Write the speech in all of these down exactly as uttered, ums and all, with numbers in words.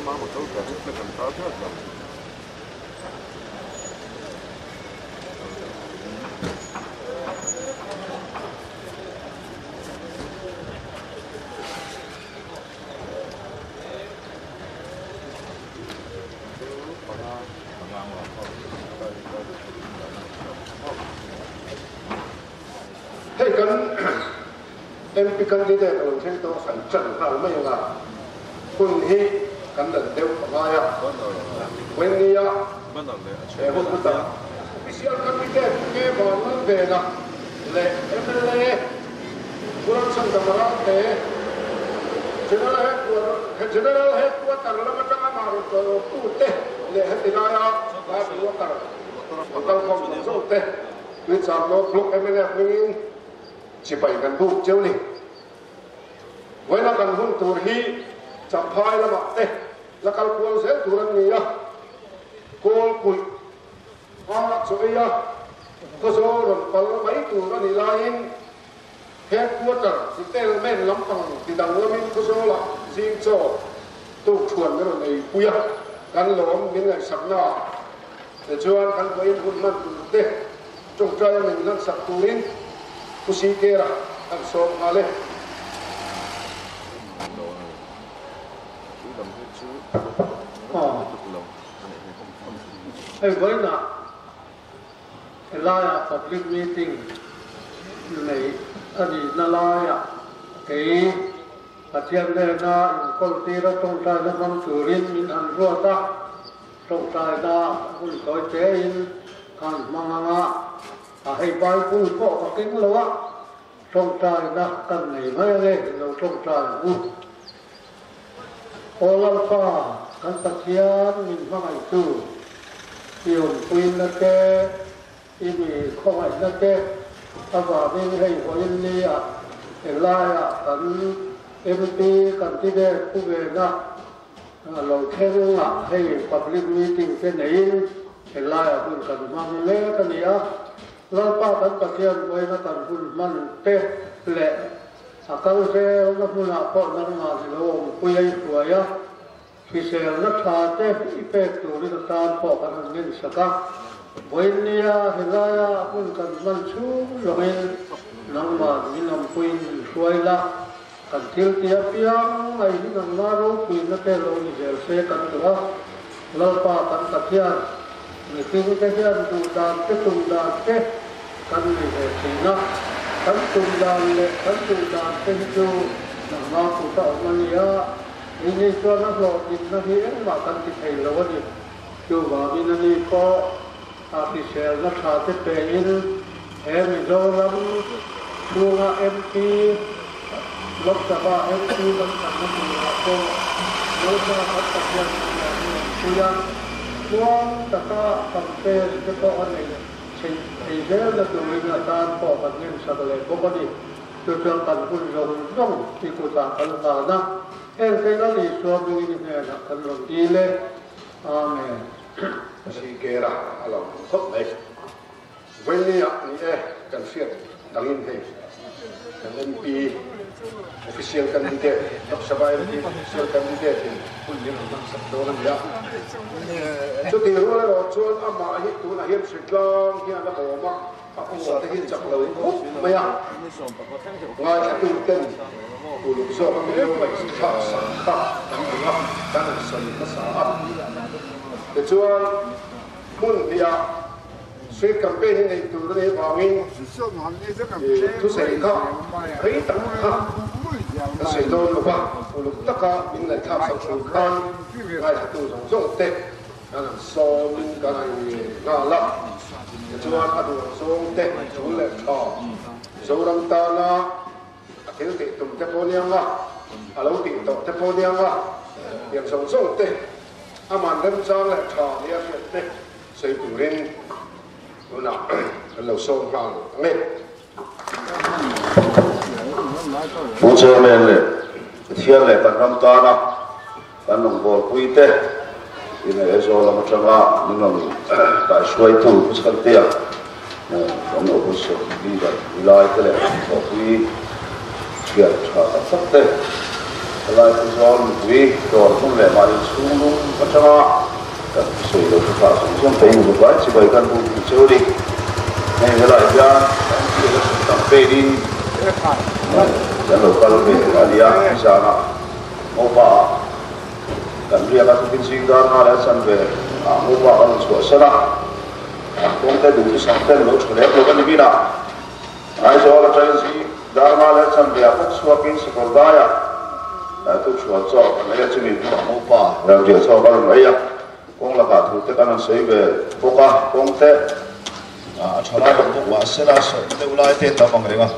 mà một số cái là cần có rất là thế cần em bị cần đi đây rồi trên tôi phải trận nào mấy là quân hi cần lần đều có ai à quen đi à em không biết đâu cái gì cần đi đây nghe bọn nó về là lệ em lệ quân sân tầm ra thế general hết quân general hết quân tầng là mất cả mà rồi tu tê lệ hết tiền ai à là quân tầng quân tầng không sống sâu tê vì sao nó lúc em lệ mình chỉ phải gần buộc chiếu này với nó gần hôn tù hi chậm phai là mặc tê làcal cuốn sẽ tù làm gì á cuốn cùi hoa lạc số ấy á có số rồi còn mấy tù nó đi lại hết cuốn rồi thì tên men lắm bằng thì đằng nó mình có số là riêng cho tù chuẩn cái này quy á gần lỗ những ngày sắp nhỏ để cho anh gần với hôn man tù tê trong trai mình đang sắp tù lên Kusikera ang song ale. Hey, với nè, là public meeting này, anh đi là cái phát hiện đây là công ty đó trong trại nó không xử lý mình ăn ruột đó, trong trại đó cũng có chế in ăn mang ngã. À hay bài cũng có cái kính lâu á trong trại đã cần này mấy lên lâu trong trại u ô lâm pha cần tập thiền mình mang ảnh tu điều quyên là cái ý mình không phải là cái à và bên hay có in đi à để lại à cần em pê cần tí đề khu về đó lâu thêm à hay public meeting cái này để lại à cũng cần mang lễ cái này áเราป้ากันตะเคียนไว้นะกันคุณมันเตะแหละอาการเสียนักมุนาพอนักมาสิโลมปุยสวยอ่ะพิเศษนักชาเตะอีเป็ดตัวนี้ตามพอกันเงินสักกันวันนี้อ่ะเห็นไรอ่ะคุณกันมันชูลงเองนักมามีน้ำปุยสวยละกันเที่ยวเที่ยวเพียงไอ้ที่นักมารู้ปุยนักเตะโลนี่เสียเสียกันตัวเราป้ากันตะเคียนนี่คือตะเคียนตูดานเตะตูดานเตะกันนี่เหตุนะกันตุนดานเลยกันตุนดานเป็นจูนักมาผู้ต่อมาเนี่ยนี่นี่ตัวนักหล่อดินนักเฮียนมากันที่ไทยแล้ววันนี้จูบาบินนี่ก็อาทิเชลนักชาติเป็นเอ็มโซลัมชูงาเอ็มพีลบสภาเอ็มพีกันกันนี่ก็โลกาพัฒนาคุยกันรวมตะก้าคำเตะจะต้องอะไรไอ้เรื่องละตัวนี้ตามพอกันนี่สักเลยพวกนี้จะเจอกันคุณยงต้องที่กุศลกันมานะเอ็งเคยนั่งอีกตัวดูนี่เนี่ยนะกันลงดีเลยอาเมนสิเกระอะไรครบเลยวันนี้อ่ะนี่เอ๊ะกันเสียดังอินเทกันเอ็มพี official candidate รับสบายที่ official candidate คุณยังต้องสักตัวกันยาชุดที่รู้แล้วชวนอามาฮิตุนะเฮียนสุดลองเฮียนละโหมะอาอุตส่าห์ที่จับเลยไม่ยากง่ายตื่นเต้นผู้ลูกสาวก็ไม่รู้ไปสักสักสักตั้งรับตั้งสนิทภาษาแต่ชวนมุ่งที่จะช่วยแคมเปญในตัวนี้พาวินทุกสิ่งก็ให้ตั้งค่ะแต่สิ่งโดนลูกว่าลูกตะก้ามินเลยทำสักสิ่งกันง่ายตัวสองสองเตะนั่นสองมินกันงาลับชวนอดูสองเตะชวนเล็กต่อชวนรังตานะเที่ยวติดตุ่มเทปโพเนียงว่าเราติดต่อเทปโพเนียงว่าอย่างสองสองเตะอามันเริ่มสร้างเล็กต่อเนี่ยเตะใส่ตัวเล่นนะเราส่งทางเม็ดผู้เชี่ยวชาญเลยเที่ยวเลยกันทำตานะกันลงบอลคุยเตะอินเอโซลามาจังอ่ะนี่น้องแต่ช่วยถูกสักเตียกันอุปสรรคดีแบบวิไลก็เลยบอกคุยเกี่ยวกับสักเตะ lại cứ giòn quý rồi không lẽ mà đi xuống luôn bắt cho các sợi đầu thực phẩm xuống xuống tay một vài chỉ bảy căn bụng chơi đi này cái lại ra cái là tầm phê đi cái lẩu cá về là đi ăn cái sao nào mua bả cần riêng các cái gì đó nó đã sẵn về mua bả cái sủa sẵn à cũng cái đủ sản phẩm nó chủ yếu là cái gì nào ai cho là cái gì đó nó đã sẵn về các sủa cái sủa đá ya tôi chùa cho mấy cái chuyện mình mua bả làm việc cho cái mấy ya cũng là cả thủ tất cả nó sẽ về phố ca cũng thế à cho lại một bộ quả sẽ là sự tiêu lại tiền đó bằng cái này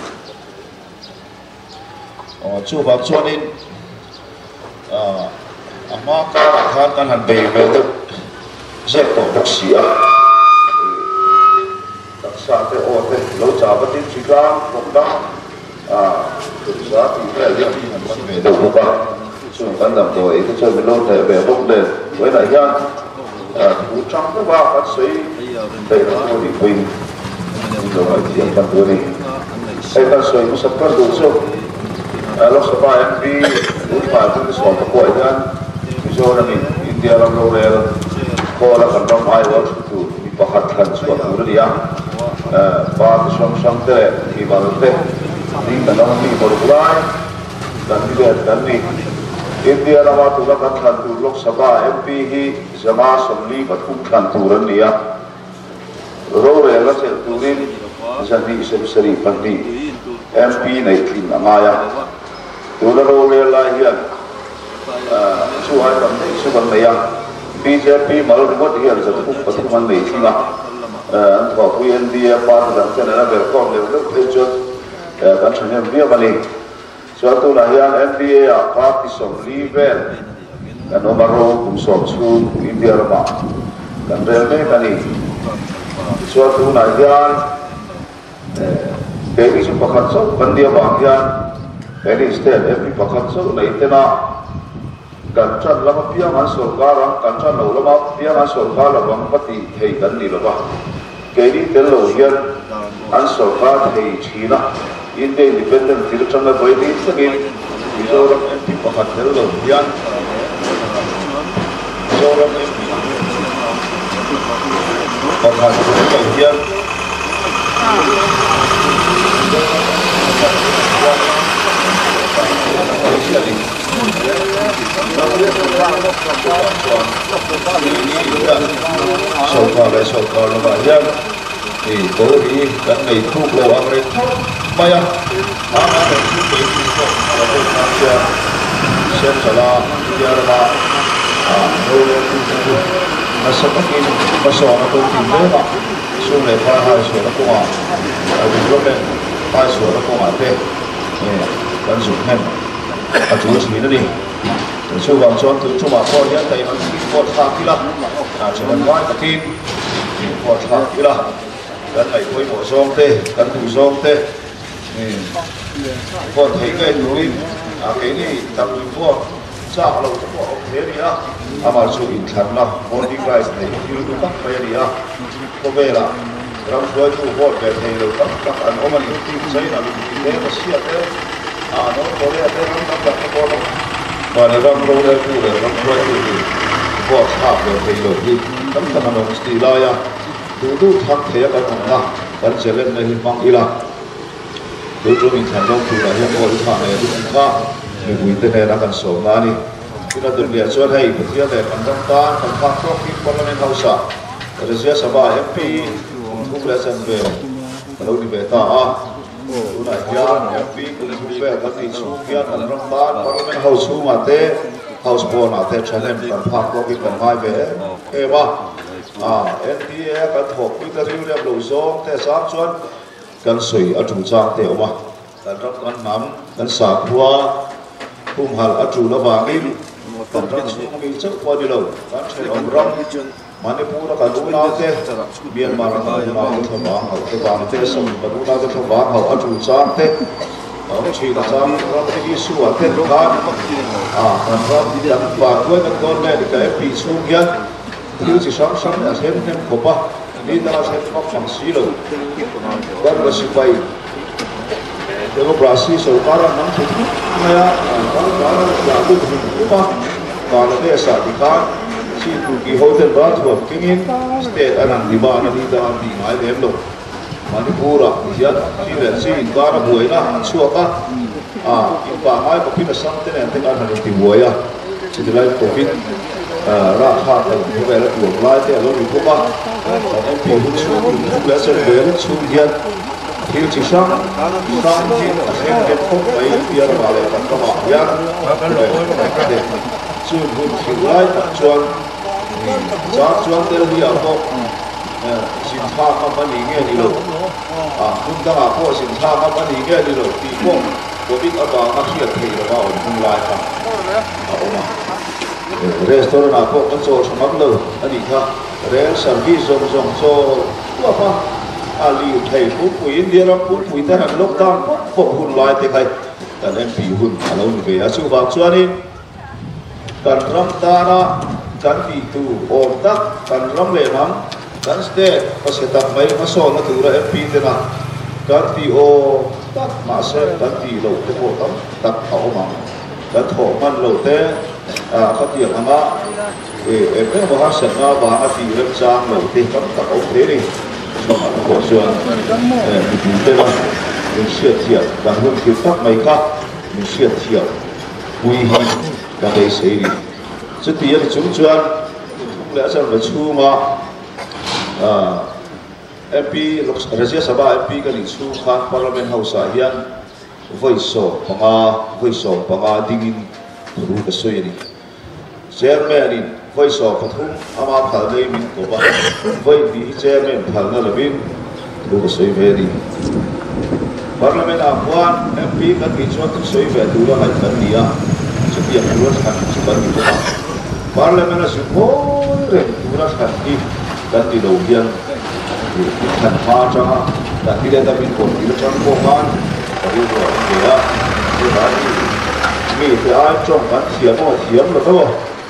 mà chú bác cho nên à mà các bạn khác cần hành về về được rất có bác sĩ à đặc sản thế ô thế lâu trả vật tiền chỉ ra cũng đó à thực ra thì cái liên quan về đầu phố ca chúng ta làm rồi cái chơi mình lâu thể về bốc đền với lại nhân cú trong cái ba phát sĩ đây là tôi đi quỳnh rồi mà tiền phần tôi đi đây ta soi một sắp cắt đủ số lúc sau ba em đi lúc phải tôi soi một quầy nhân do là mình India làm lâu rồi có là cần làm ai vào chủ bị bắt hạt thần suốt rồi đi à ba cái song song thế thì vào thế đi là nó đi vào lúc lại dan đi về dan đi India là một trong các thành phố Lok Sabha em pê hi Jama Somli bắt cùng thành phố lớn này, rồi là sẽ tu đến dân đi xem seri phần đi em pê này thì là ngay à, tu là rồi là hiện, số hai phần số phần này à, bê jê pê mà nó mất hiện giờ cũng bắt cùng phần này thì là, anh thọ quy India part là cái này là về con đều rất là chút, các thành viên biết mà này. Suatu lahian N B A parti som livel dan nomoro kum som su India rama dan relme kani suatu lahian dari su pakat so bandia bagian dari state every pakat so na itena kancan lama pia masuk karang kancan lau lama pia masuk karang bang pati hei dan di lama kini telo hian ansor kar hei China India independent tidak sama boleh di sini. Orang M P pakat terlalu bian. Orang M P pakat terlalu bian. Sokar sokar lebaran. Thì cố đi các ngày thu lô ăn lên bay ăn ăn ăn được chút bấy chút thôi là tôi tham gia xem trả la gia la à rồi nó sẽ có cái nó sò nó tôi tìm tới mà xuống này hai hai sò nó cũng à vì lúc này hai sò nó cũng à thế này vẫn dùng hết à chủ chỉ nó đi chú vàng cho từ chú bà con nhớ tay nó đi qua thang kia là à chỉ cần nói cái tin qua thang kia là cần phải quay bộ giông thế, cần thủ giông thế, còn thấy cái núi, à cái này tập trung vào, sao là chúng họ thế đi à, à mà chú in thật là, còn đi cái này như tôi tắt về đi à, có về là, làm cho chú họ về thì rồi tắt tắt anh có mình tin giấy là mình thế mà xia thế, à nó có thế thế nó tắt tắt có nó, và nếu làm rồi đây chú để làm rồi chú thì họ tháp về thì rồi đi, tắt tắt nó chỉ lo ya. Dulu thang thế cái thằng nào vẫn sẽ lên đây mang đi làm, đối với mình thành công thì là hiện tại thằng này cũng khác, mình vui tên này đang cần sổ mà đi, khi nào được liệt cho thầy bữa tiệc này cần đăng ta, cần phát thuốc khi quan lên hậu sản, rồi sẽ sắp bài em pê cũng là dần về, đâu đi về ta à, lúc này kia em pê cũng đi về các thị trường kia cần đăng ta, quan lên hậu số mà thế, hậu số mà thế cho nên cần phát thuốc khi cần hai về, thế ba. À, N P A cần thuộc quy tắc riêng đẹp lối gió, thế sáng chuan, cần sưởi ở chủ trang tiểu mà, cần rất cần nắm, cần sạc hoa, hùng hal ở chủ nó vàng im, cần rất xuống cái chất qua đi lâu, cần chơi ông rong, Manipur cần đúng nào thế, Myanmar cần đúng nào thế vàng hậu thế vàng thế sông cần đúng nào thế vàng hậu ở chủ trang thế, ông chỉ là trang rong cái issue ở thế kan, à, cần rong đi đặt vàng với cái con này thì cái bị xuống nhân. Thiếu chỉ sáng sáng là xem thêm của ba, đi ta xem có phẳng xí rồi, vẫn là sự bay, demokrasi so kara nang thu maya kara kara ya tu tu pa kara de sa di ka si tu ki hotel ba tu kingin state anang di ba na di da di mai dem lo Manipura ya si le si kara buai na chua ka a in pa mai ko pin sang te ne te ka na ti buai ya si de lai ko pin ra kha ta ko ve la tu lai te lo ni ko ba em pi hu chu ku la se ve la chu ya hiu chi sang sang ji a se ke ko bai ya ra le ta ka ma ya de chu hu chi lai ta chuan cha chuan te ri a ko sin tha ka ma ni nge ni lo a kun da ma ko sin tha ka ma ni nge ni lo ti ko ko bi a ba ma hi a thei ra ba on kun lai ka a o ma restaurant a ko ko cho chamak lo ani kha rail service zong zong cho wa pa ali thei pu pu india ra pu pu ta ran lockdown ko hun lai te khai kan em pi hun alo ni ve a chu ba chuani kan ram ta ra kan pi tu om tak kan ram le nam kan ste ko se tak mai ma so na tu ra em pi te na kan pi o tak ma se kan pi lo te ko tam tak a o ma kan tho man lo te a ka ti anga e e pe mo ha se na ba a ti rem chang lo te kam tak o te ni so ma ko chuan e pi te na in sia tia kan hun ki tak mai ka in sia tia hui hi ka dei se ni chu ti ya chu chuan le sa ba chu ma a em pi lok Rajya Sabha em pi ka li chu khan Parliament House a hian voice so panga voice so panga dingin ru ka soi ni chairman in voice of pathum ama phal nei min ko ba voi bi chairman phal na labin ru ka soi ve ni Parliament a huan em pi ka ki chuan tu soi ve tu ra hai kan dia chu ti a ru ka chu ban ni ko ba Parliament a su ho re tu ra ka ni kan ti lo hian kan ha cha da ti le da min ko ti la chang ko man ka ri ro ke ya ni ba ni mi te ai chong kan thiam mo thiam lo lo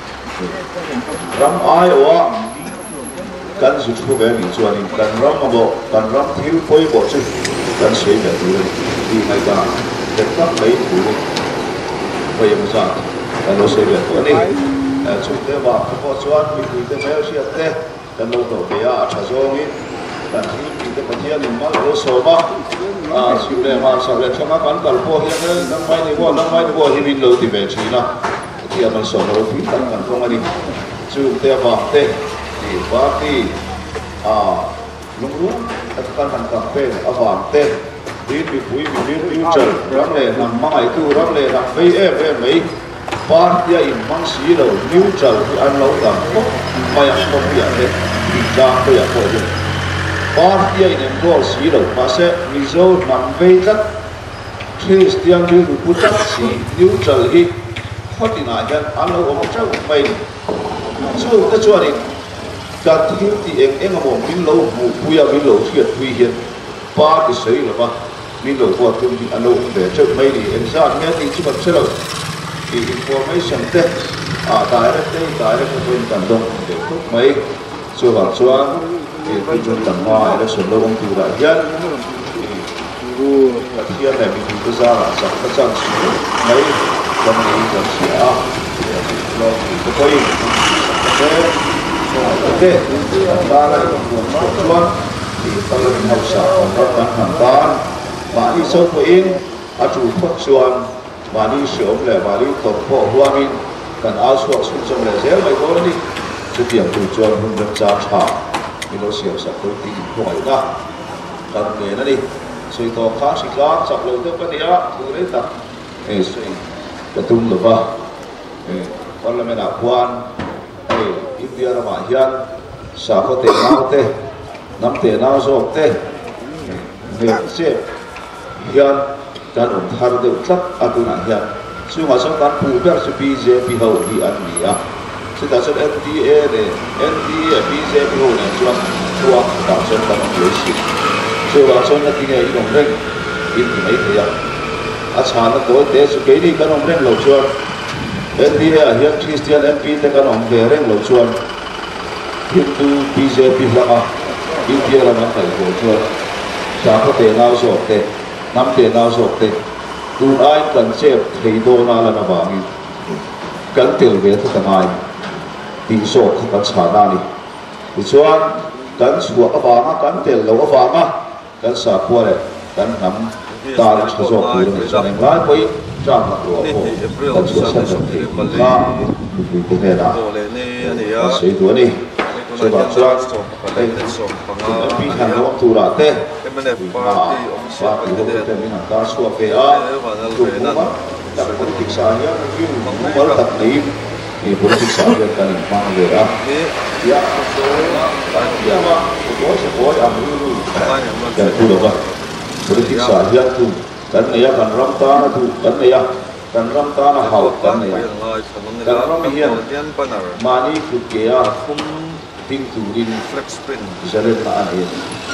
ram ai wa kan su chu ve ni chuan in kan ram mo kan ram thil poi bo chu kan sei ve tu ni mai ka te tak mai tu ni poi mo sa kan lo sei ve tu ni chu te ba ko chuan mi tu te mai sia te kan lo to ke ya cha zo ni kan hi ti te pathia ni mal lo so ba a siu le ma sa le chama kan kal po hi ne nang mai ni bo nang mai ni bo hi min lo ti ve chi na ti a man so lo fi tan kan ko ma ni chu te ba te ti ba ti a lung ru at kan han ka pe a wa te ri bi pui bi bi ri chal ram le nam mai tu ram le ram ve e ve mai ba ya in mang si lo niu chal ti an lo dam ko ma ya ko pi a te ti ja ko ya ko ni Party in Angol Silo, Massa, Mizo, Namveta, Christian Hill, Putaxi, Neutral Hit, Hotinagan, Anno of Chow Main. So that's what it got guilty and Enamo, Milo, we are below here, we here. Party Sailor, Milo, what to be unknown there, Chow Main, and Zan, getting too much cello. The information that are directly, directly when Kandong, they took May, so that's one. Cái chuyện tầm hoa là số lâu ông tu đại nhân thì là thiên này mình cũng ra là sắp các trang sử mấy trong này là sẽ lo thì có gì thế ok ta lại một một chuan thì ta lại học sản và các hàng bán mà đi sâu của in à chủ phát chuan mà đi sớm là mà đi tổng bộ hoa min cần áo suốt xuống trong là dễ mày có đi sự điểm chủ chuan không được ra trả cái lối siêu sạch tôi tìm hỏi ra cần nghề nó đi suy to khá xịt lá sập lâu tới cái gì á tôi đấy tập ê suy cái tung được vào còn là mình đã quan ê India là mà hiền sao có tiền nào thế nắm tiền nào rồi thế việc xếp hiềnการอุ่นทารุณทักอาตุนันhiềnซึ่งว่าสำคัญผู้เป็นสุพีเจพิเขาที่อันนี้อ่ะซึ่งแต่ส่วน N D A เนี่ย N D A พีเจพิเขาเนี่ยส่วนตัวต่างส่วนต่างเยอะสิส่วนว่าส่วนนั้นที่เนี่ยอีกองเร่งอีกไม่เทียบอาชาญตัวเด็กสุขีนี่กันองเร่งเหล่าส่วน N D A เฮียคริสเตียน M P แต่กันองเร่งเหล่าส่วนฮินดูพีเจพิละอ่ะอินเดียละมันแต่เหล่าส่วนชาเขาเตะน่าสอบเตะ nắm tiền nào sọc thế tu ai cần chép thấy đồ na là nó vàng cần tiền về thật ngay đi sọc cần xả na đi đi chuan cần sủa cái vàng cần tiền lâu cái vàng cần xả qua đấy cần nắm ta là sọc sọc tu này cho nên lại quay trang mặt đồ cần sủa sân sọc thì ta đi cũng thế nào sử dụng đi cho bạn chuan đây bị hàng lúa thu ra thế mà và thì hôm nay mình làm cá sấu về á chụp cũng mất đặc biệt thị xã nhá nhưng cũng mất tập lý thì cũng thị xã giờ cần mang về á ya ya mà có sẽ có ăn luôn giờ thu được rồi cũng thị xã giờ thu cần này cần ram ta nó thu cần này cần ram ta nó hậu cần này cần ram hiền mà đi cứ kia tin tu din flex print jalan na ahin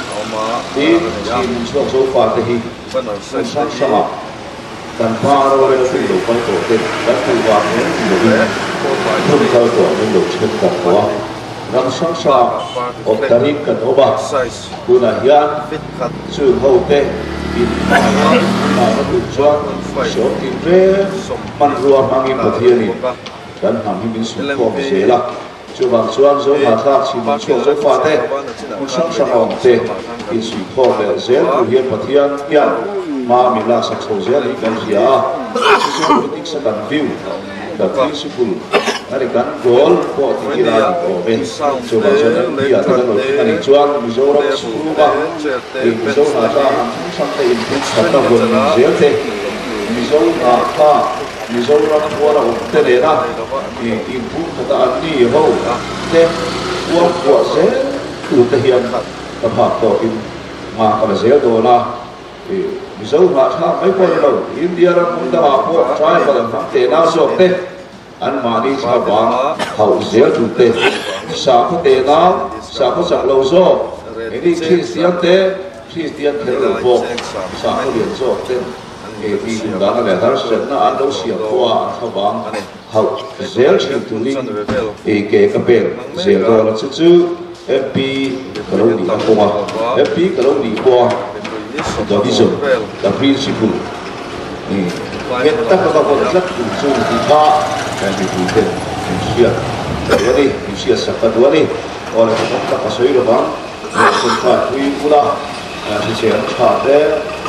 tin tin so so far te hi sang sama tan paro le tu do pa to te ta tu wa ne do ni tu ka to ni do chhet ka wa ram sang sa o tarik ka oba kuna hian chu ho te in ma ma tu chuan so in re man ruwa mangin pathiani kan ham hi min su ko se la chú bằng chuan dấu mà khác chỉ một chỗ dấu pha thế một sáng sáng hồng thế thì chỉ có về dễ của hiền và thiên yên mà mình là sắc sầu dễ đi cái gì à chỉ số tích sẽ cần view the principle ada kan goal ko ti ra ko ben chú bằng chuan thì ở đây là anh chuan mình dấu ra số ba thì dấu là ra sáng thế in thật là buồn dễ thế mình dấu là ta mình dấu ra qua là một thế này đó thì input kata ani ho te uang kuat se tu tehian tập hợp tổ in mà còn dễ đồ là thì dấu mà tha mấy con đâu India ra cũng đã học qua try và làm thế nào rồi te anh mà đi sao bằng hậu dễ tu te sao có te nào sao có sao lâu rồi ini Christian te Christian te lâu vô sao có liền rồi te thì đó là cái sự nó ăn đâu xỉa qua sao bằng hậu dễ chịu tu linh thì cái cái bền dễ rồi là chút chút ép pê cái lâu đi qua ép pê cái lâu đi qua đó đi rồi là principle thì hiện tất cả các con rất chủ trương thì ta cái gì cũng thế mình xỉa đó đi mình xỉa sạch cái đó đi còn là chúng ta có suy được không chúng ta quy củ là thì sẽ trả đấy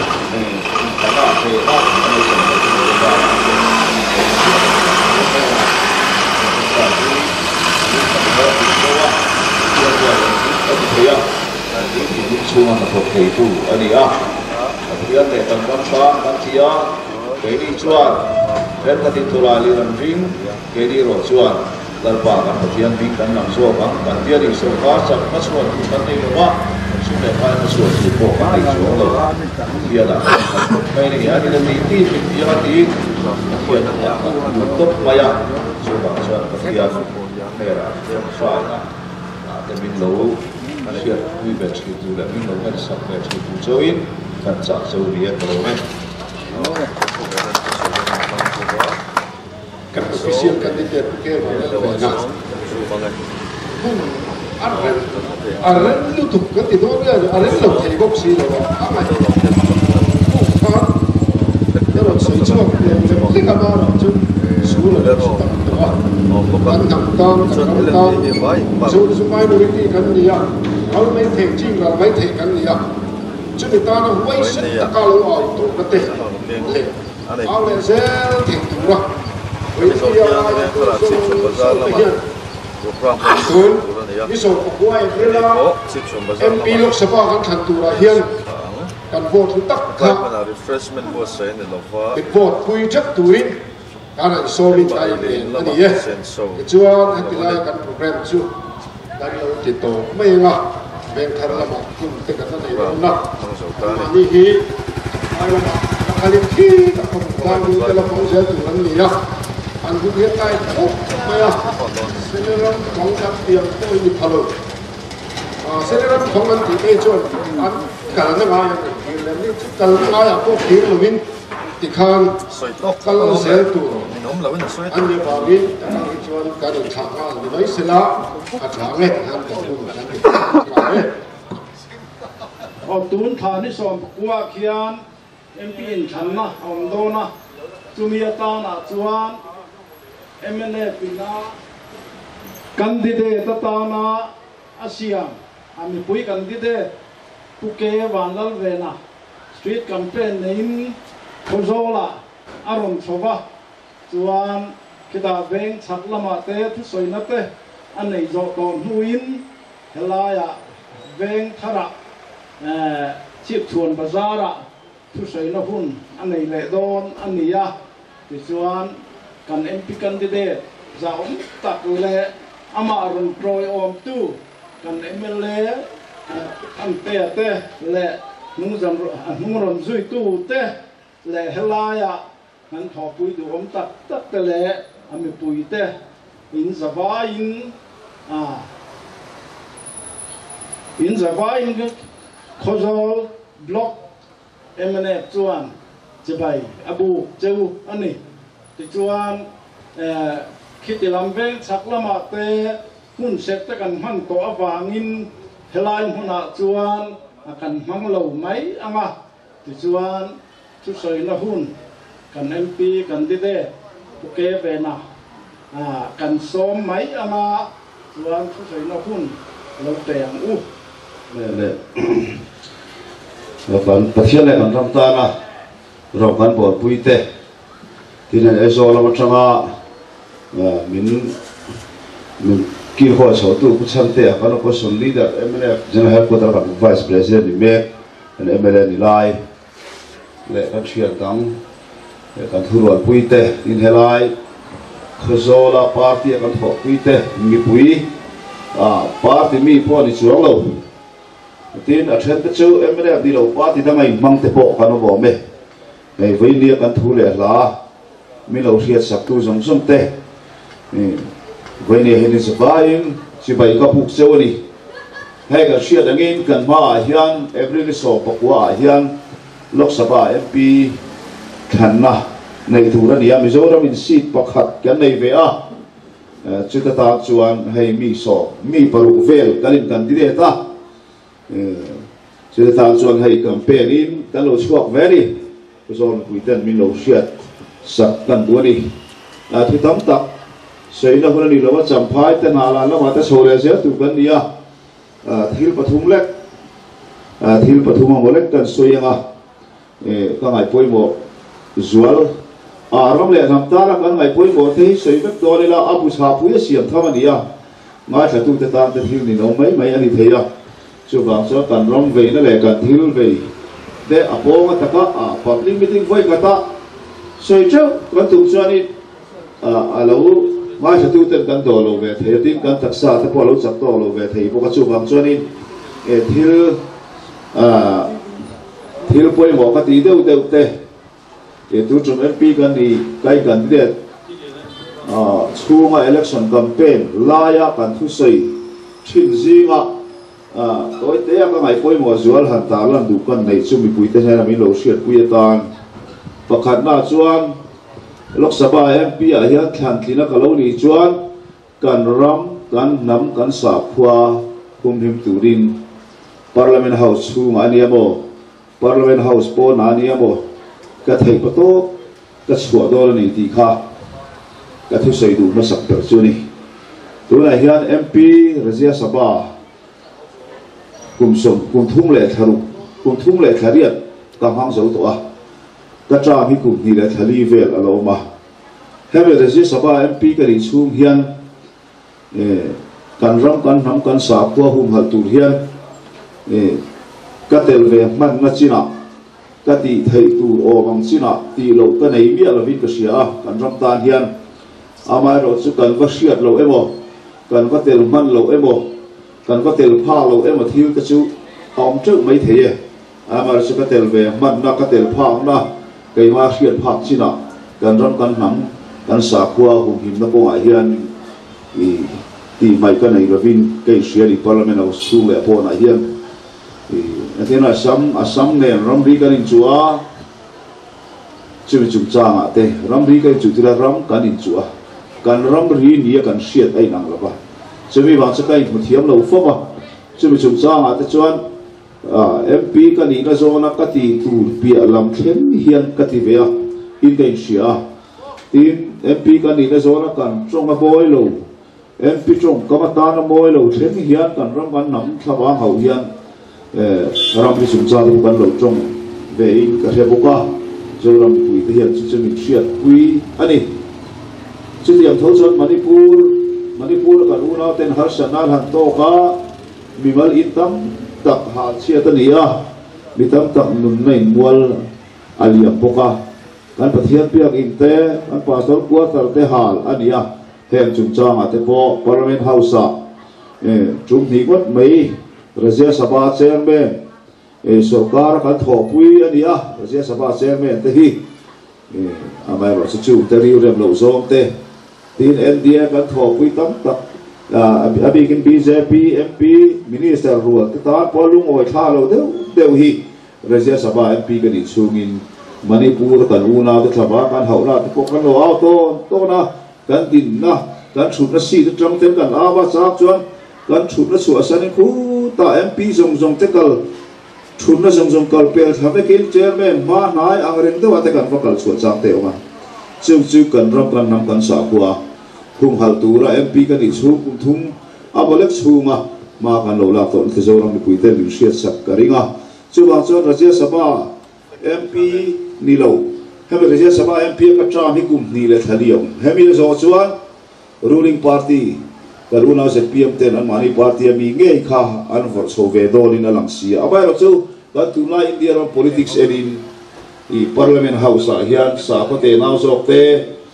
cái nào thì nó mới sẽ được ra thì à thì những xu hướng thuộc thầy tu ở đây à thì anh để tầm quan sát quan chi à cái đi chuan đến cái tin tu la li làm riêng cái đi rồi chuan lần ba cái thời gian đi cần làm số bằng cần tiền đi số cá sấu cá sấu thì cần đi rồi chúng ta phải có số chỉ bộ cái này số rồi thì là cái này anh là đi đi thì anh đi thì là một top mày à số bằng số cái tiền này là phải là để mình lâu chuyện quy về chỉ tu là mình lâu cái sắp về chỉ tu cho ít cần chọn số đi rồi đấy các official candidate kia là về ngã arren arren lu tu cái gì đó là arren lu thì gốc gì rồi à mà không có đó là sự cho thì cái cái mà chứ số là đó bạn thằng con thằng con số số mai nó đi cái gì àเขาไม่เทจริงเราไม่เทกันนี่อ่ะจุดตาเราไม่ใช่ตะการเราเอาตัวนั่นเองเอาเลยเซลเทตัววิธีอะไรตัวส่งส่งไปยังคุณมิส่งออกไว้เวลาเอ็มพีลูกสภากันทันตัวเฮียนกันโหวตตักขับติดโหวตคุยจับตัวนี้การโซลิดไอเดียอันนี้จวนให้ติดไล่กันโปรแกรมจู่dan lo tito mai nga ben thar la ma kum te ka na ro na ni hi ai la kali ki ka ko dan ni la ko je tu an ni ya an bu ye kai ko ma ya seneram kong ka ti ko ni phalo a seneram kong an ti e chon an ka na ma ya ki le ni kal ma ya ko ki lo min ti khan kal se tu anh như bảo đi anh đi cho cả đường thẳng anh đi lấy xe lá à thẳng ấy anh có luôn anh đi thẳng ấy học tuấn thà ní sòm qua khian em pi in than na om do na chumi ta na chuan em en a pina candidate ta ta na asiam ami pui candidate puke wanlal vena street campaign nein khozola aron thoba chuan kita veng chaklama te thu soina te anei zo ton huin helaya veng thara eh chip chuan bazara thu soina hun anei le don ania ti chuan kan M P candidate zaom tak le ama aron proi om tu kan M L A an te te le nung jam nung ron zui tu te le helaya kan tho pui du om tak tak te le ami pui te in zava in a in zava in khozol block M N F chuan chibai abu cheu ani ti chuan eh khitilam veng chaklama te hun set te kan man to awangin helai huna chuan akan manglo mai anga ti chuan chu soina hun kan M P candidate puke vena à kan som mai anga chuan chu soina hun lo teng u le le là bạn bắt hiện lại còn trong ta na rồi bạn bỏ bụi tê thì này em zo là một trong à mình mình kêu họ số tu cũng chăm tê bạn có số leader em là general headquarter bạn vice president đi mẹ em là đi lại lệ các chuyện tăng các thu rồi bụi tê in hệ lại khởi zo là party các họ bụi tê mi bụi à party mi po đi xuống lâu tin ở trên cái chữ em mới đi đâu qua thì thằng này mang tới bộ cái nó bỏ mẹ ngày với lia cái thu lệ là mi lâu thiệt sắp tu giống giống tê với này hiện sẽ phải chỉ phải có buộc châu đi hay cái chuyện là nghe cần mà hiện every cái số bọc qua hiện lốc sập em pi khăn na này thu ra đi em rồi đó mình xịt bọc hạt cái này về à chúng ta ta chuan hay mi số mi paru vel cái linh cần đi đây ta chúng ta chọn hay campaign in cái lối suộc về đi rồi cuối tuần mình lối suộc sắp gần cuối đi thì tóm tắt xây nó còn đi là bắt chậm phái tên hà lan nó mà ta sổ ra sẽ tụ gần đi à thiếu bát thùng lek thiếu bát thùng mà lek cần xây à các ngài phơi một zual à rom lệ làm ta là các ngài phơi một thì xây vết đó là abu sa phơi xiêm tham đi à ngài sẽ tụ tên ta tên thiếu đi nó mấy mấy anh đi thấy à chú bảo cho cần rom về nó lại cần thiếu về để à bố mà ta có à public meeting với người ta xây chứ cần tụ cho nên à lâu mai sẽ tu tên cần đồ lâu về thầy tin cần thật xa thế qua lâu chắc đồ lâu về thầy bố các chú bảo cho nên thiếu à thiếu bôi mỏ cái tí đâu đâu tê để tu trong M P cần đi cái cần đi à chú mà election campaign laya cần thu xây chín gì ngạ à tối tế các ngày bôi mỏ zual hẳn ta lần đủ cần này chú mình quý tên hay là mình lâu xuyên quý tan và khát na chuan Lok Sabha M P ở hiện khăn thì nó có lâu đi chuan cần ram cần nắm cần sạp hoa cùng thêm tủ đình Parliament House chung anh em ô Parliament House po na anh em ô cái thầy bắt tô cái sủa đó là này thì khác cái thứ xây đủ nó sắp được chưa đi tối nay hiện M P Rajya Sabha cùng sống cùng thung lệ thằng cùng thung lệ thằng riết càng hăng dấu tổ cái trà mi cùng thì là thali về là lâu mà hay bây giờ Sabha M P cái đi chung hiền cần ram cần nắm cần sạp qua hùng hạt tủ hiền cái tel về man ngắt chi nào cái tỷ thầy tủ ô bằng chi nào tỷ lâu cái này biết là vì cái gì à cần ram tan hiền à mà rồi chú cần có siết lâu em ô cần có tel man lâu em ô cần có tel pha lâu em ô thiếu cái chú ông trước mấy thế à mà rồi chú cái tel về man na cái tel pha na cái mà siết phạt chi nào cần ram cần nắm cần sạp qua hùng hiền nó có ai hiền thì mày cái này là vin cái xe đi Parliament House xuống lại po này hiền thì thế là sắm à sắm này ram đi cái đình chúa chứ mình chúng ta mà thế ram đi cái chủ thì là ram cái đình chúa cần ram đi nhiều cần siết ấy năng là ba chứ mình bảo cho cái một thiếm lâu phô mà chứ mình chúng ta mà thế chuan em pê cái này là do nó cái gì tu bịa làm thêm hiện cái gì vậy in cái gì à tin em pê cái này là do nó cần trong cái bôi lâu em pê trong cái mặt ta nó bôi lâu thêm hiện cần trong cái nắm tháp vàng hậu hiện làm cái súng sao thì cần lâu trong về in cái hệ bốc à rồi làm quỷ thì hiện chỉ mình chuyện quỷ anh ấy chỉ điểm thấu chân Manipur Manipur kan una ten harsanal han to ka mimal itam tak ha chia ta nia mitam tak nun nei mual aliam poka kan pathian piak inte kan pastor kwa tar te hal ania hen chung chang ate po parliament house a e chung ni kot mai Rajya Sabha chairman e sarkar kan thopui ania Rajya Sabha chairman te hi e amai ro chu te riu rem lo zong te tin N D A kan thopui tam tak abi kin B J P M P minister ruột cái ta po lung oi tha lo deu deu hi Rajya Sabha M P kan in chungin Manipur kan una te thaba kan haula te pok kan lo auto to na kan tin na kan chut na si te trong ten kan awa chak chuan kan chut na chu asan khu ta M P zong zong te kal chut na zong zong kal pel thabe kin chairman ma nai angreng te wa te kan fakal chu chak te oma chu chu kan ram kan nam kan sa kwa khung hal tura M P kan i chu kum thum abolek chunga ma kan lo la ton te zo ram ni puite lim sia sak karinga chu ba chu Rajya Sabha M P ni lo hemi Rajya Sabha M P ka tra mi kum ni le thaliom hemi zo chuan ruling party karuna se P M ten an mani party mi nge kha an vor so ve dolin alang sia abai ro chu kan tunai India ram politics edin i parliament house a hian sa ko te nau zok te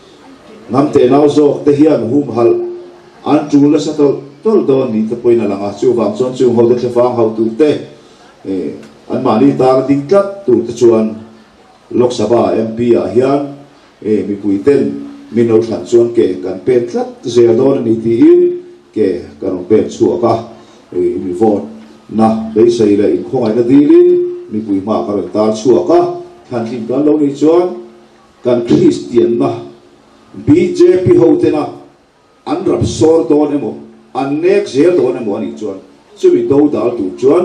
nam te nau zok te hian hum hal an chu la sa tol tol don ni te poina langa chu wang chon chu ho te fang ho tu te e an mani ta ding tlat tu te chuan Lok Sabha M P a hian e mi puiten min no than chuan ke kan pen tlat ze don ni ti in ke kan pen chu ka e mi vote na be sei le in khongai na dilin mi pui ma ka ta chu ka than tim kan lo ni chuan kan Christian na B J P ho te na an rap sor don emo an nek zel don emo ani chuan chu mi do dal tu chuan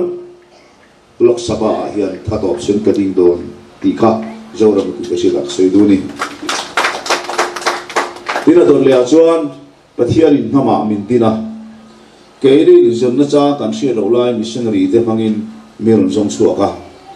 Lok Sabha hian that option ka ding don ti kha zo ram ku ka silak sei du ni tina don le chuan pathian in hama min tina ke ri ni zon na cha kan sia lo lai missionary te hangin meron zong chu ka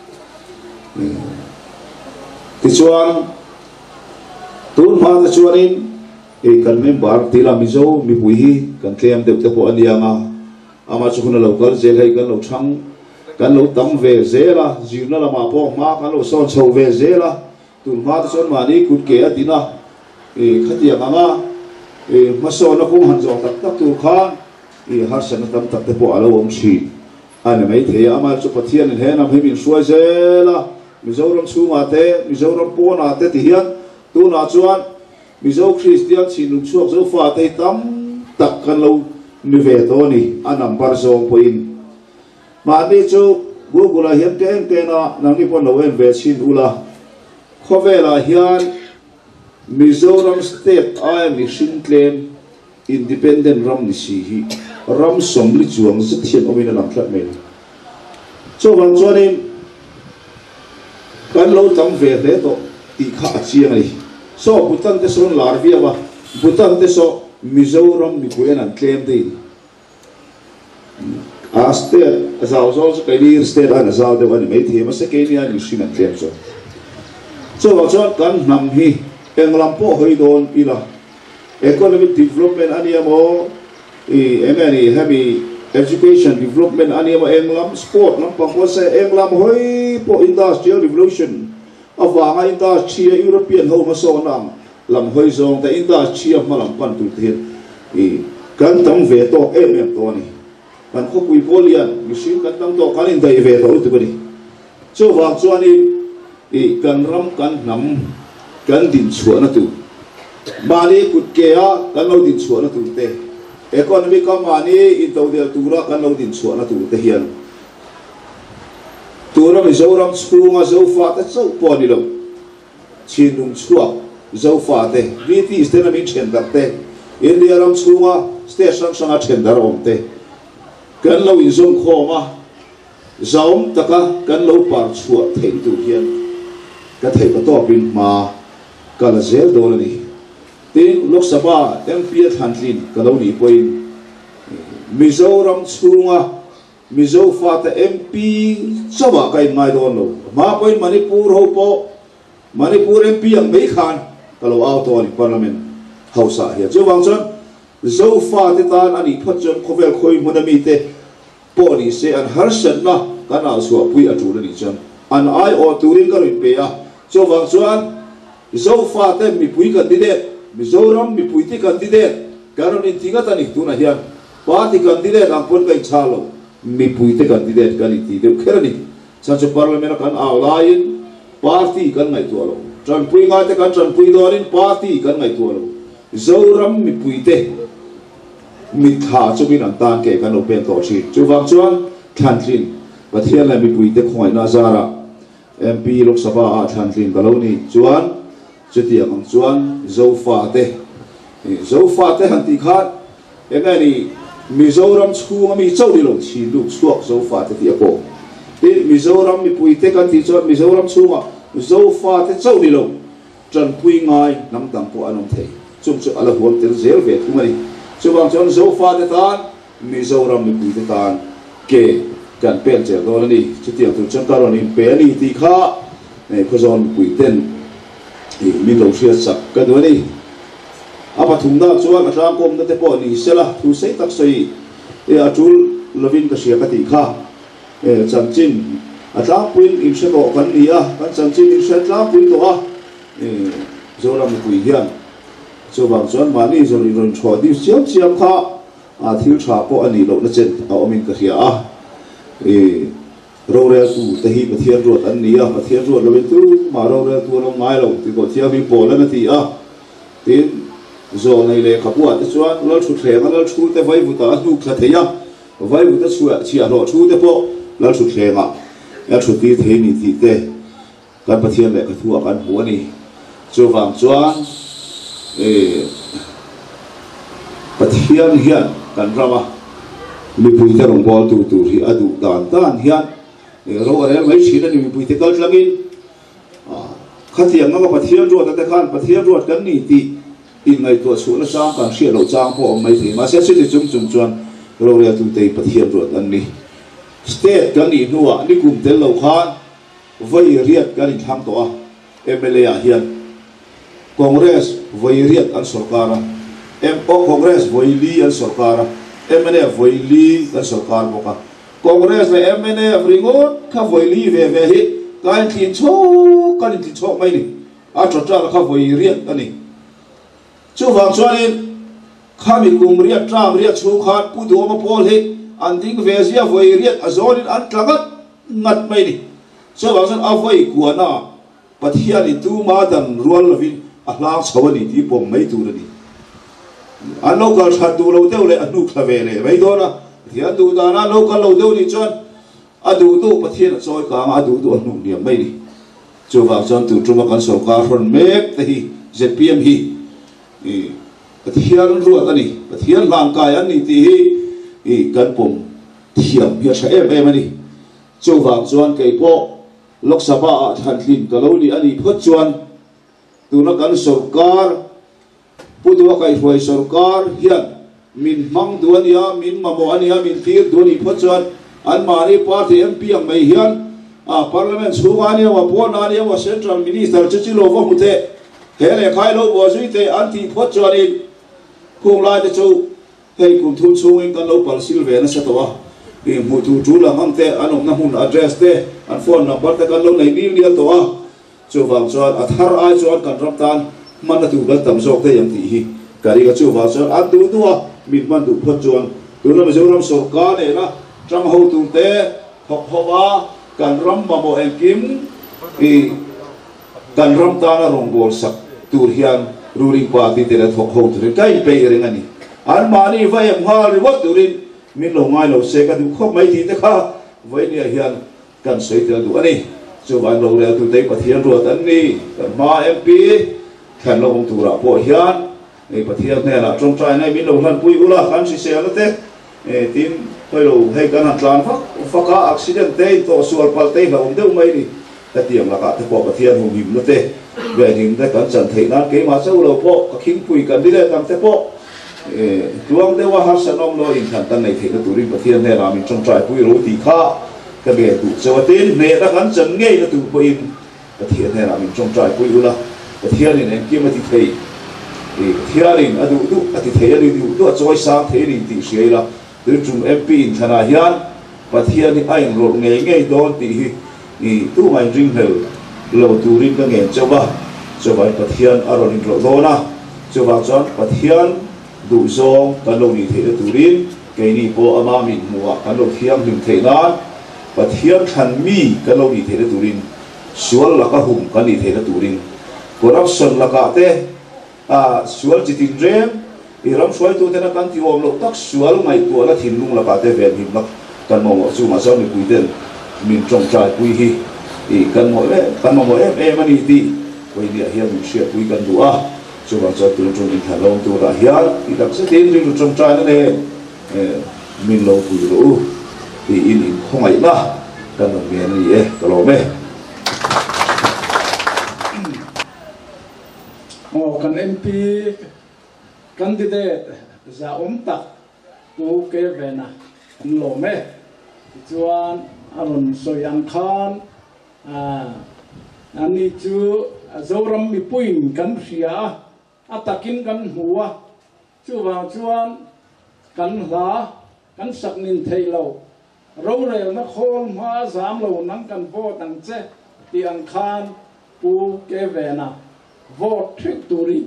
ti chuan tun ma ta chuan in e kan member tila mizo mi pui hi kan tlem de te po anianga ama chu na local jail hai kan lo thang kan lo tam ve zela jiuna la ma po ma kan lo son chho ve zela tun ma ta chuan ma ni kut ke atina e khatia anga e ma so na kum han zo tak tak tu khan e har san tam tak te po alo om chi ana mai the ama chu pathian he nam he bin suai zela mizoram chu ma te mizoram po na te ti hian tu na chuan mizo Christian chinung chuak zo fa te tam tak kan lo ni ve to ni anam par zong po in ma ni chu Google hian te en te na nang ni pon lo en ve chin ula khovela hian Mizoram state I am mission claim independent ram ni si hi ram som li chuang zat hian omina lam thlat me chu wang chuanin kan lo tam ve te to ti kha chiang ni so butan te son lar via ba butan te so Mizoram mi ko en an claim te a state azao zo ka ni state an azao de wan me thi ma se ke ni an mission an claim so so wang chuan kan nam hi englam po hoi don ila economic development aniamo e emani heavy education development aniamo englam sport nam pangko se englam hoi po industrial revolution awanga industry European ho ma so nam lam hoi zong ta industry ma lam pan tu the e kan tam ve to em em to ni kan ko pui polian misin kan tam to kan in dai ve to tu bani so wa chuani e kan ram kan nam kan din chuan tu mani kut ke a kan lo din chuan tu te economic ka mani in to del tura kan lo din chuan tu te hian tura mi zoram sprunga zo fa ta zo po ni lo chinung chua zo fa te vt stena min chen dar te india ram sprunga station sanga chen dar om te kan lo in zong khoma zaum taka kan lo par chua thein tu hian ka thei ka to pin ma ka la zel do ni tin lok sabha M P thanlin ka lo ni poin Mizoram chunga Mizo fata M P chawa kai ngai don lo ma poin Manipur ho po Manipur M P ang mai khan ka lo out to ni parliament house a hi chu wang chon zo fata tan ani phachon khovel khoi monami te poli se an harsan na kana so pui atu ni chon an ai o turin ka rin pe a chu wang chuan zo fata mi pui candidate Mizoram mi pui ti candidate karon in tinga tani tu na hian party candidate ang pon kai chalo mi pui te candidate kan ti de kherani sa chu parliament kan outline party kan ngai tu alo tran pui ngai te kan tran pui dorin party kan ngai tu alo zoram mi pui te mi tha chu bin an tan ke kan open to chi chu wang chuan thanlin pathian la mi pui te khoi na zara M P Lok Sabha a thanlin kaloni chuan chuti ang chuan zo fa te zo fa te han ti khat engani Mizoram chunga mi chawri lo chi lu chuak zo fa te ti apo ti Mizoram mi pui te kan ti chuan Mizoram chunga zo fa te chawri lo tran pui ngai nam tam po anom thei chung chu ala huam te zel ve thumani chuwang chuan zo fa te tan Mizoram mi pui te tan ke kan pen che do ni chuti ang tu chan karon in pe ni ti kha ne khozon mi pui ten mi lo sia sak ka do ni apa thumda chuan a tang kom na te po ni sela thu sei tak sei e atul lovin ka sia ka ti kha e chamchin a tang puin in se ro kan ni a kan chamchin in se tlang puin to a e zoram pui hian chu bang chuan mani zori ron chho di siam siam kha a thil tha po ani lo na chen a omin ka ria a e ro re tu te hi pathian ro an ni a pathian ro lovin tu ma ro re tu lo ngai lo ti ko thia bi po la na ti a tin zo nei le khapua te chuan lo thu thleng lo thu te vai vuta nu kha theya vai vuta chua chi a lo thu te po lo thu thlenga ya thu ti the ni ti te kan pathian le ka thu a kan hu ani chu wang chuan e pathian hian kan rama mi pui te rong bol tu tu hi adu dan dan hian e ro re mai chin ani mi pui te kal tlangin a khatiang ma pathian ro ta khan pathian ro kan ni ti in ngai to su na sang kan sia lo chang po mai thi ma se sin chung chung chuan ro ria tu te pathian ro an ni state kan ni nuwa ni kum tel lo khan vai riat kan in thang to a M L A a hian congress vai riat an sarkara M O congress vai li an sarkara M N A vai li an sarkar boka congress le M N A ringot kha vai li ve ve hi kan tin cho kan tin cho mai ni a tra tra kha vai riat ani chu wang chuan in khami kum ria tram ria chu khat pu do ma pol he an ding ve zia voi riat azol in an tlangat ngat mai ni chu wang chuan a voi kuana pathian i tu ma dan rual lovin a hlang chawani ti pom mai tu ni an local that du lo deu le anu khlave le mai do na hian du da na local lo deu ni chuan a du tu pathian choi ka ma du tu anu ni mai ni chu wang chuan tu tuma kan sarkar ron mek te hi Z P M hi e pathian ruat ani pathian lang kai ani ti hi e kan pom thiam ya sa em em ani chu wang chuan kei po Lok Sabha a thanlin kaloni ani phot chuan tuna kan sarkar pudwa kai huai sarkar hian min mang duan ya min mamo ani ya min tir duani phot chuan an mari party M P ang mai hian a parliament chungani wa pon ani wa central minister chichilo wa mute hele khai lo bo zui te anti phot chuani khung lai te chu hei kum thun chung in kan lo pal sil ve na sa to wa e mu tu tu la mang te anom na hun address te an phone number te kan lo nei ni ni to wa chu wang chuan a thar ai chuan kan ram tan man tu bal tam jok te yang ti hi kari ka chu wang chuan an tu tu wa min man tu phot chuan tu na zo ram so ka ne na trang ho tu te thok ho wa kan ram ma mo en kim e kan ram ta na rong bol sak tur hian ruling party te la thok ho tu kai pe ring ani an mani vai em ha ri wat turin min lo ngai lo se ka du khop mai ti te kha vai ni hian kan sei te du ani chu ban lo le tu te pathian ro tan ni kan ma M P kan lo hong tu ra po hian e pathian ne la trong trai nai min lo hlan pui ula kan si se la te e tin tôi lo hay cái hàng lan phát phát cả accident tê to sual pal tê là ông đâu mấy đi cái tiệm là cả cái bộ cái thiên hùng hiểm nó tê về thì cái cẩn thận thấy nó cái mà sâu lâu bộ cái khinh quỳ cần đi đây làm thế bộ tuang te wa har sanom lo in than tan nei the tu ri pathian he ramin trong trai pui ro ti kha ka be tu so tin ne da kan chan ngei na tu po in pathian he ramin trong trai pui ula pathian ni ne ki ma ti thei e pathian in adu du ati thei ani du du choi sang thei ni ti sei la tu chung M P in thana hian pathian ni ai ro ngei ngei don ti hi ni tu mai ring hel lo tu rin ka nge chawa chawa pathian aron ro do na chawa chon pathian đủ zong kan lo ni the turin ke ni po ama min muwa kan lo thiam him the nan pathian than mi kan lo ni the turin sual la ka hum kan ni the turin corruption la ka te a sual chitin rem i ram swai tu te na kan ti om lo tak sual mai tu la thin lung la ka te ven him la kan mo chu ma sa ni pui den min trong trai pui hi i kan mo le kan mo em em ani ti koi ni hiam min sia pui kan du a cho vào cho tôi trong những thằng long tôi đã hiar thì đặc sẽ đến riêng trong trai nó này mình lâu tuổi lũ thì in in không ai na cần làm nghề này ấy cái lỗ mê oh kan M P candidate za om tak tu ke vena kan lo me chuan aron soyan khan à ani chu zoram mi puin kan ria atakin kan huwa chu wa chuan kan la kan saknin theilo ro rel na khol ma zam lo nang kan vo tang che ti ang khan pu ke vena vo thik turi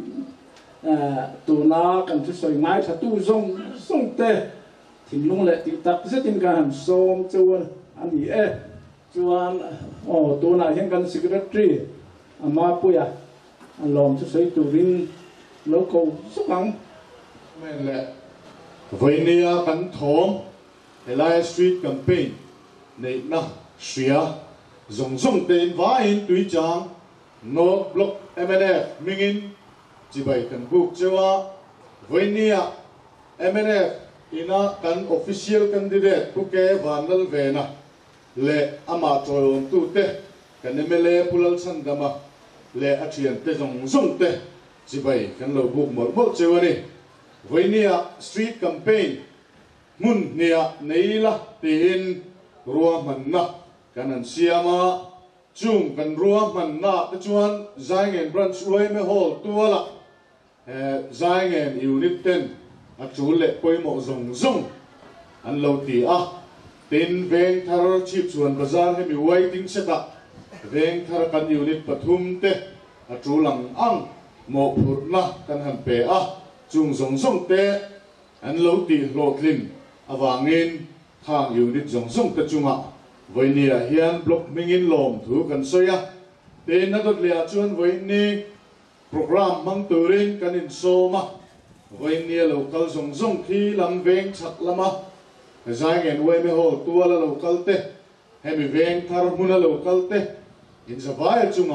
tu na kan chu soi ngai tha tu zong song te thing lung le ti tak se tin kan som chuan ani e chuan o tu na hian kan secretary ama puya alom chu soi turin local sukang men le voinia kan thom Eli Street campaign nei na sia zong zong ten va in tui chang no block M N F mingin chi bai kan buk chewa voinia M N F ina kan official candidate tu ke vanal vena le ama choyon tu te kan M L A pulal san dama le achian te zong zong te chi bai kan lo buk mol mol chewani voinia street campaign mun nia neila tin ruam manna kanan siama chung kan ruam manna te chuan zaingen branch roi me hol tuala eh zaingen unit ten a chule poimo zong zong an lo ti a tin veng thar chip chuan bazar he mi waiting seta veng thar kan unit pathum te a chulang ang mo phurna kan han pe a chung zong zong te an lo ti lo tlim awangin thang unit zong zong te chunga voinia hian block mingin lom thu kan soya te na dot lia chuan voini program mang turin kan in soma voinia local zong zong khi lam veng chak lama zai ngen we me ho tuala local te hemi veng thar huna local te in zawai chunga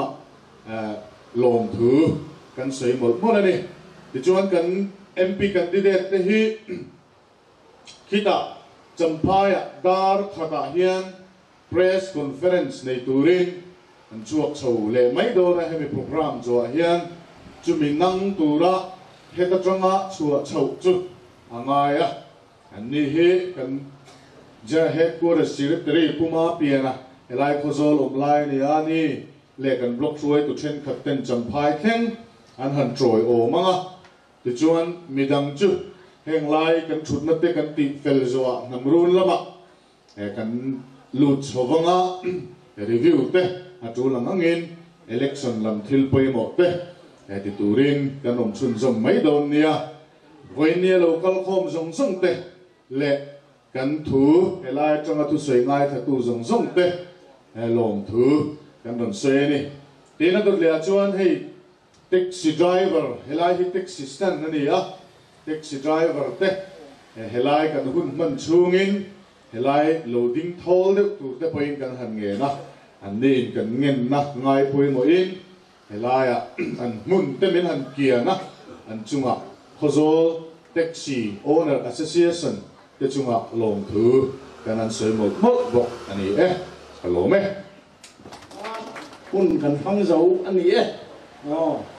lom thu kan soi mol mol ani ti chuan kan M P candidate te hi kita champaya dar thaka hian press conference nei turin an chuak chho le mai do na hemi program zo hian chumi nang tura heta changa chua chho chu angaya an ni he kan ja headquarters secretary puma piana elai khozol online ni ani le kan block ruai tu then khat ten champai theng an han troi o manga ti chuan midang chu heng lai kan thut na te kan ti fel zo nam run lama e kan lut chowanga review te a tu lang angin election lam thil poi mo te e ti turin kan om chun zom mai don nia voinia local khom zong zong te le kan thu elai changa tu soi ngai tha tu zong zong te e lom thu kan don se ni tin na dot le chuan hei taxi driver helai hi taxi stand ani a taxi driver te helai kan hun man chungin helai loading thol de tu te point kan han nge na an nin kan ngen na ngai poi mo in helai a an mun te min han kia na an chunga khozol taxi owner association cái chung à lòng thứ cái nan soi một mất bọc anh ấy eh hello mẹ kun kan phang dấu anh ấy oh